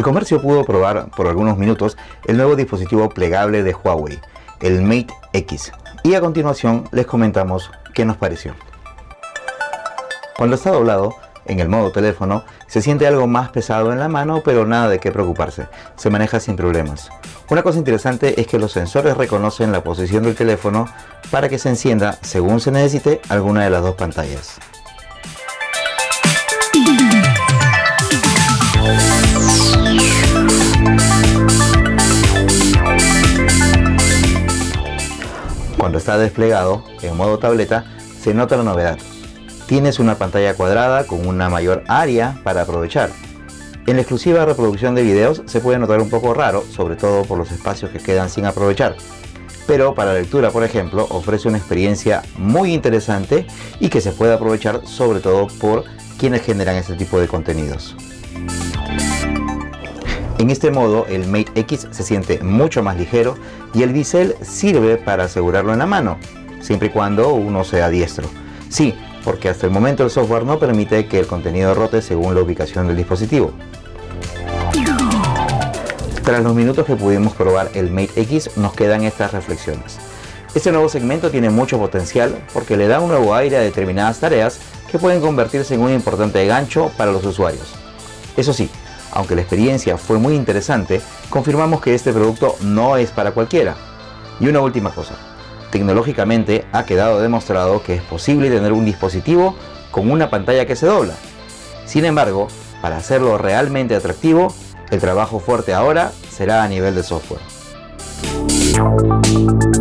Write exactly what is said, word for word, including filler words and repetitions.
El comercio pudo probar por algunos minutos el nuevo dispositivo plegable de Huawei, el Mate X, y a continuación les comentamos qué nos pareció. Cuando está doblado, en el modo teléfono, se siente algo más pesado en la mano, pero nada de qué preocuparse, se maneja sin problemas. Una cosa interesante es que los sensores reconocen la posición del teléfono para que se encienda, según se necesite, alguna de las dos pantallas. Cuando está desplegado en modo tableta, se nota la novedad. Tienes una pantalla cuadrada con una mayor área para aprovechar. En la exclusiva reproducción de videos se puede notar un poco raro, sobre todo por los espacios que quedan sin aprovechar. Pero para lectura, por ejemplo, ofrece una experiencia muy interesante y que se puede aprovechar sobre todo por quienes generan este tipo de contenidos. En este modo, el Mate X se siente mucho más ligero y el bisel sirve para asegurarlo en la mano, siempre y cuando uno sea diestro. Sí, porque hasta el momento el software no permite que el contenido rote según la ubicación del dispositivo. Tras los minutos que pudimos probar el Mate X, nos quedan estas reflexiones. Este nuevo segmento tiene mucho potencial porque le da un nuevo aire a determinadas tareas que pueden convertirse en un importante gancho para los usuarios. Eso sí, aunque la experiencia fue muy interesante, confirmamos que este producto no es para cualquiera. Y una última cosa, tecnológicamente ha quedado demostrado que es posible tener un dispositivo con una pantalla que se dobla. Sin embargo, para hacerlo realmente atractivo, el trabajo fuerte ahora será a nivel de software.